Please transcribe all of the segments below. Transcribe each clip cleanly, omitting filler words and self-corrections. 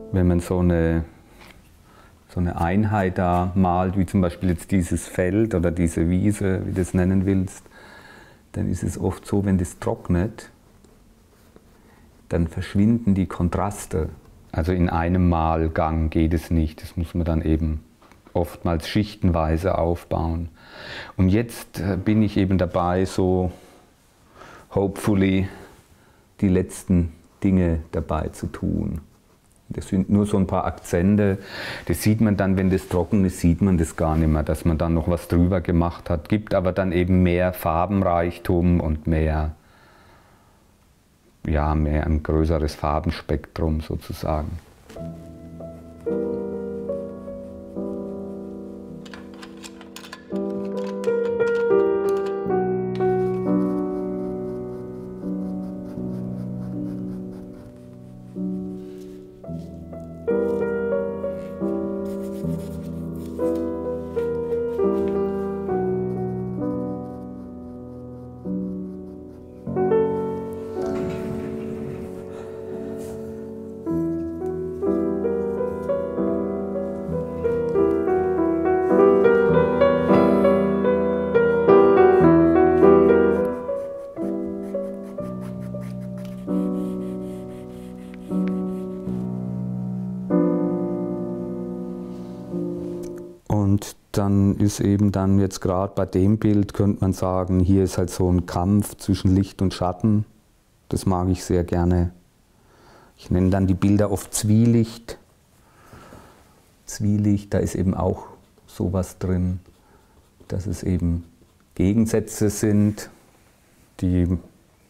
wenn man so eine Einheit da malt, wie zum Beispiel jetzt dieses Feld oder diese Wiese, wie du es nennen willst, dann ist es oft so, wenn das trocknet, dann verschwinden die Kontraste. Also in einem Malgang geht es nicht, das muss man dann eben oftmals schichtenweise aufbauen. Und jetzt bin ich eben dabei, so hopefully die letzten Dinge dabei zu tun. Das sind nur so ein paar Akzente, das sieht man dann, wenn das trocken ist, sieht man das gar nicht mehr, dass man dann noch was drüber gemacht hat, gibt aber dann eben mehr Farbenreichtum und mehr ein größeres Farbenspektrum sozusagen. Und dann ist eben dann jetzt gerade bei dem Bild, könnte man sagen, hier ist halt so ein Kampf zwischen Licht und Schatten. Das mag ich sehr gerne. Ich nenne dann die Bilder oft Zwielicht. Zwielicht, da ist eben auch sowas drin, dass es eben Gegensätze sind, die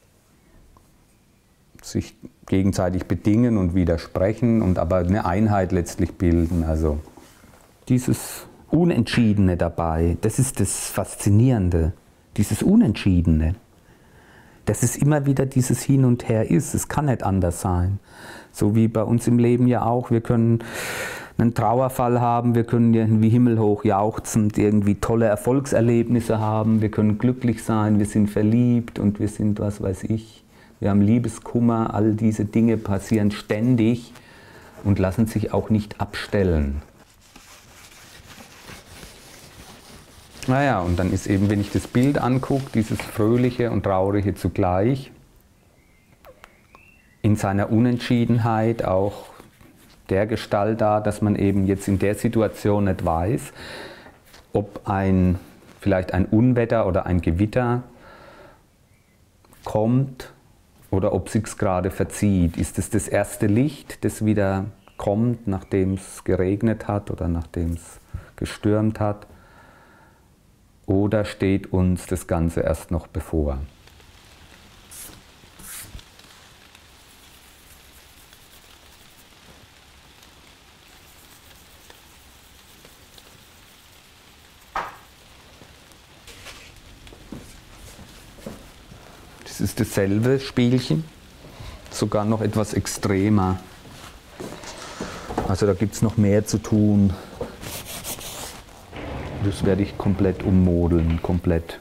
sich gegenseitig bedingen und widersprechen und aber eine Einheit letztlich bilden. Also dieses Unentschiedene dabei, das ist das Faszinierende, dieses Unentschiedene, dass es immer wieder dieses Hin und Her ist, es kann nicht anders sein. So wie bei uns im Leben ja auch, wir können einen Trauerfall haben, wir können irgendwie himmelhoch jauchzend irgendwie tolle Erfolgserlebnisse haben, wir können glücklich sein, wir sind verliebt und wir sind, was weiß ich, wir haben Liebeskummer, all diese Dinge passieren ständig und lassen sich auch nicht abstellen. Naja, und dann ist eben, wenn ich das Bild angucke, dieses Fröhliche und Traurige zugleich, in seiner Unentschiedenheit auch der Gestalt da, dass man eben jetzt in der Situation nicht weiß, ob vielleicht ein Unwetter oder ein Gewitter kommt oder ob es sich gerade verzieht. Ist es das erste Licht, das wieder kommt, nachdem es geregnet hat oder nachdem es gestürmt hat? Oder steht uns das Ganze erst noch bevor? Das ist dasselbe Spielchen, sogar noch etwas extremer. Also da gibt es noch mehr zu tun. Das werde ich komplett ummodeln, komplett.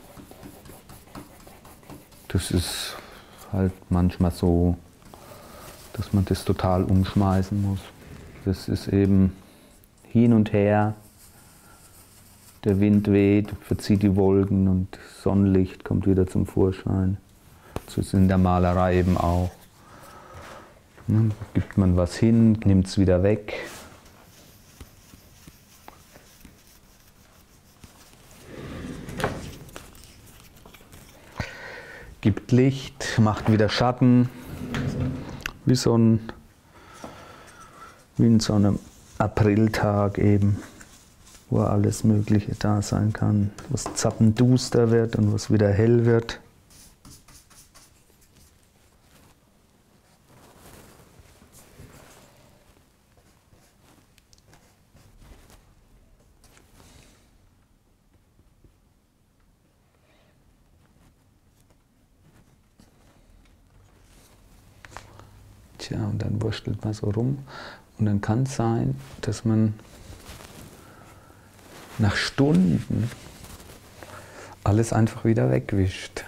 Das ist halt manchmal so, dass man das total umschmeißen muss. Das ist eben hin und her, der Wind weht, verzieht die Wolken und Sonnenlicht kommt wieder zum Vorschein. So ist es in der Malerei eben auch. Gibt man was hin, nimmt es wieder weg. Gibt Licht, macht wieder Schatten, wie in so einem Apriltag eben, wo alles Mögliche da sein kann, wo es zappenduster wird und wo es wieder hell wird. Tja, und dann wurstelt man so rum und dann kann es sein, dass man nach Stunden alles einfach wieder wegwischt.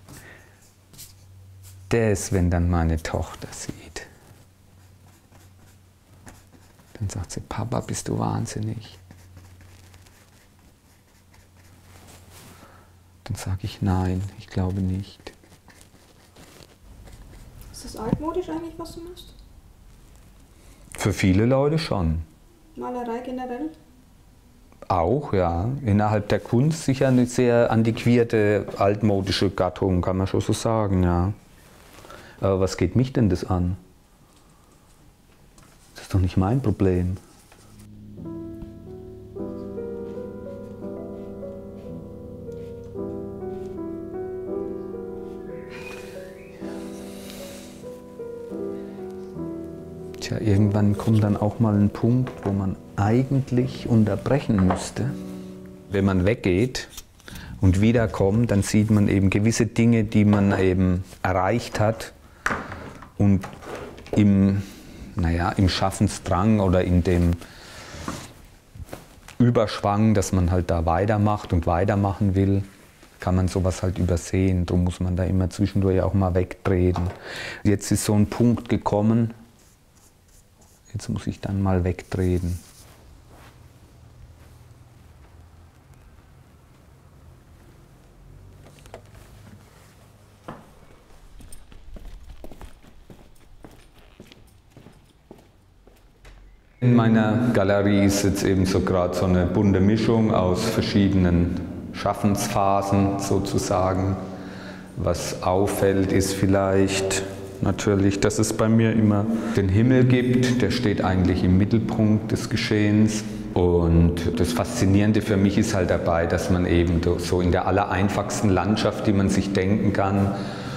Das, wenn dann meine Tochter sieht. Dann sagt sie, Papa, bist du wahnsinnig? Dann sage ich, nein, ich glaube nicht. Ist das altmodisch eigentlich, was du machst? Für viele Leute schon. Malerei generell? Auch, ja. Innerhalb der Kunst sicher eine sehr antiquierte, altmodische Gattung, kann man schon so sagen, ja. Aber was geht mich denn das an? Das ist doch nicht mein Problem. Tja, irgendwann kommt dann auch mal ein Punkt, wo man eigentlich unterbrechen müsste. Wenn man weggeht und wiederkommt, dann sieht man eben gewisse Dinge, die man eben erreicht hat und im Schaffensdrang oder in dem Überschwang, dass man halt da weitermacht und weitermachen will, kann man sowas halt übersehen. Darum muss man da immer zwischendurch auch mal wegtreten. Jetzt ist so ein Punkt gekommen, jetzt muss ich dann mal wegtreten. In meiner Galerie ist jetzt eben so gerade so eine bunte Mischung aus verschiedenen Schaffensphasen sozusagen. Was auffällt, ist vielleicht natürlich, dass es bei mir immer den Himmel gibt, der steht eigentlich im Mittelpunkt des Geschehens. Und das Faszinierende für mich ist halt dabei, dass man eben so in der allereinfachsten Landschaft, die man sich denken kann,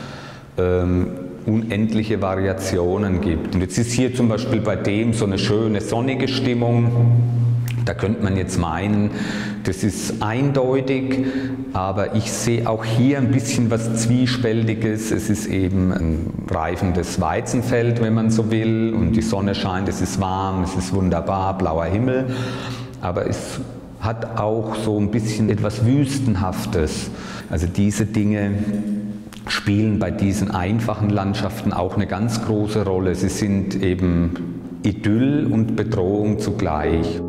unendliche Variationen gibt. Und jetzt ist hier zum Beispiel bei dem so eine schöne sonnige Stimmung. Da könnte man jetzt meinen, das ist eindeutig, aber ich sehe auch hier ein bisschen was Zwiespältiges. Es ist eben ein reifendes Weizenfeld, wenn man so will, und die Sonne scheint, es ist warm, es ist wunderbar, blauer Himmel, aber es hat auch so ein bisschen etwas Wüstenhaftes. Also diese Dinge spielen bei diesen einfachen Landschaften auch eine ganz große Rolle. Sie sind eben Idyll und Bedrohung zugleich.